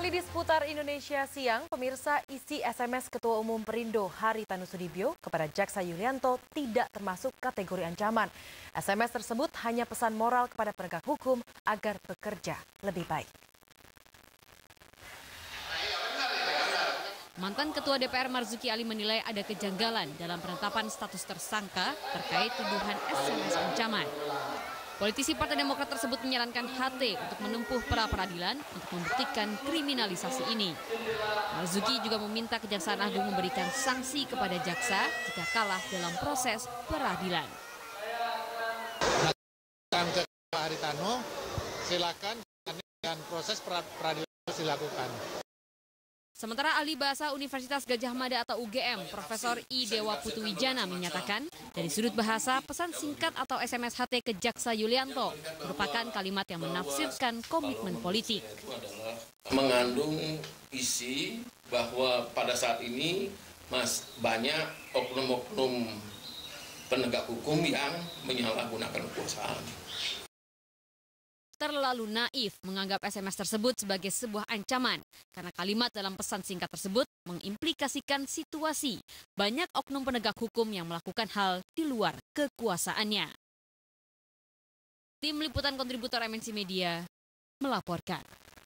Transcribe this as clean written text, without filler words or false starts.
Kembali di seputar Indonesia siang, pemirsa, isi SMS Ketua Umum Perindo Haritanu Sudibyo kepada Jaksa Yulianto tidak termasuk kategori ancaman. SMS tersebut hanya pesan moral kepada penegak hukum agar bekerja lebih baik. Mantan Ketua DPR Marzuki Ali menilai ada kejanggalan dalam penetapan status tersangka terkait tuduhan SMS ancaman. Politisi Partai Demokrat tersebut menyarankan HT untuk menempuh pra-peradilan untuk membuktikan kriminalisasi ini. Marzuki juga meminta Kejaksaan Agung memberikan sanksi kepada jaksa jika kalah dalam proses peradilan. Ke Pak Haritanu, silakan dan proses peradilan dilakukan. Sementara ahli bahasa Universitas Gadjah Mada atau UGM, Profesor I. Dewa Putuwijana menyatakan, dari sudut bahasa, pesan singkat atau SMS HT ke Jaksa Yulianto merupakan kalimat yang menafsirkan komitmen politik. Mengandung isi bahwa pada saat ini banyak oknum-oknum penegak hukum yang menyalahgunakan kekuasaan. Terlalu naif menganggap SMS tersebut sebagai sebuah ancaman karena kalimat dalam pesan singkat tersebut mengimplikasikan situasi banyak oknum penegak hukum yang melakukan hal di luar kekuasaannya. Tim Liputan Kontributor MNC Media melaporkan.